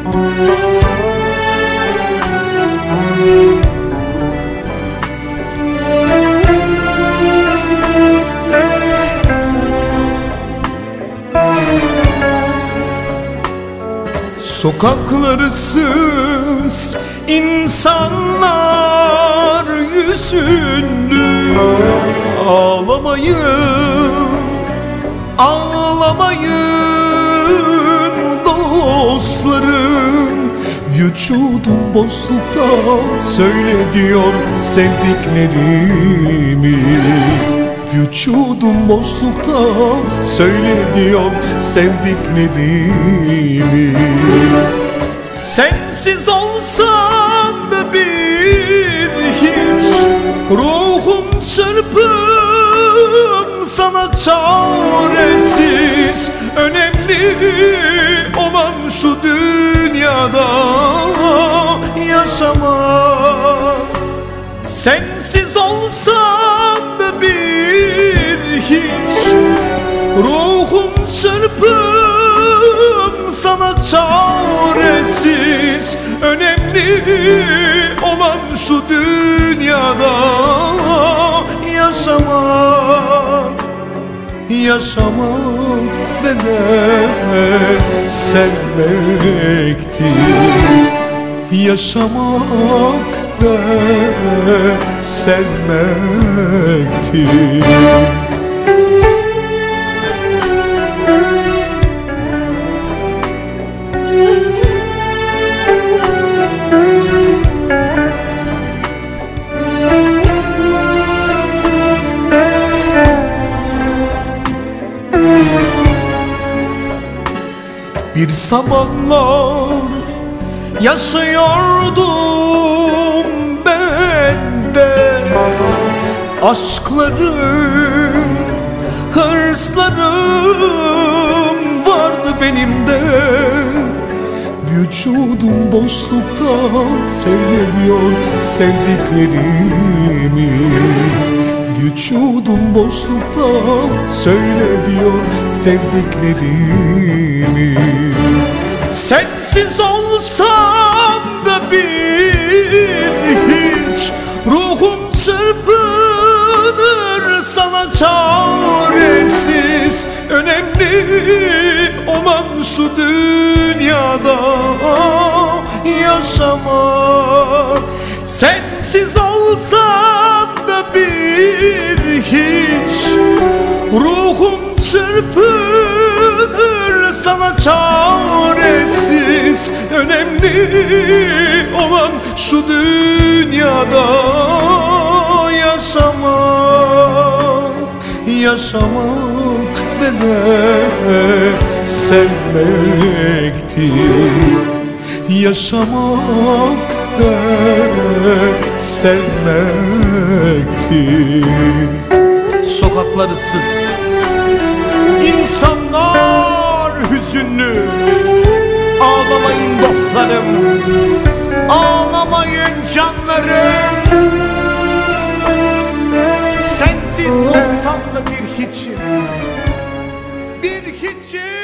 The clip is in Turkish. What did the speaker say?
Sokakları ıssız, insanlar yüzünlü. Ağlamayın, ağlamayın dostlarım. Vücudum boşluktan söyle diyor sevdiklerimi. Vücudum boşluktan söyle diyor sevdiklerimi. Sensiz olsam da bir hiç, ruhum çırpım sana çaresiz. Önemli olan şu dünyada yaşamak. Sensiz olsam da bir hiç, ruhum çırpım sana çaresiz. Önemli olan şu dünyada yaşamak. Yaşamak demek sevmektir. Yaşamak da sevmektir. Bir zamanlar yaşıyordum ben de, aşklarım, hırslarım vardı benim de. Vücudum boşluktan seviyor sevdiklerimi. Vücudum boşluktan söyle diyor sevdiklerimi. Sensiz olsam da bir hiç, ruhum çırpınır sana çaresiz. Önemli olan şu dünyada yaşamak. Sensiz olsam da bir hiç, ruhum çırpınır sana çaresiz. Önemli olan şu dünyada yaşamak. Yaşamak demek sevmektir. Yaşamak demek sevmektir. Sokaklar ıssız, insanlar hüzünlü. Ağlamayın dostlarım, ağlamayın canlarım. Sensiz olsam da bir hiçim, bir hiçim.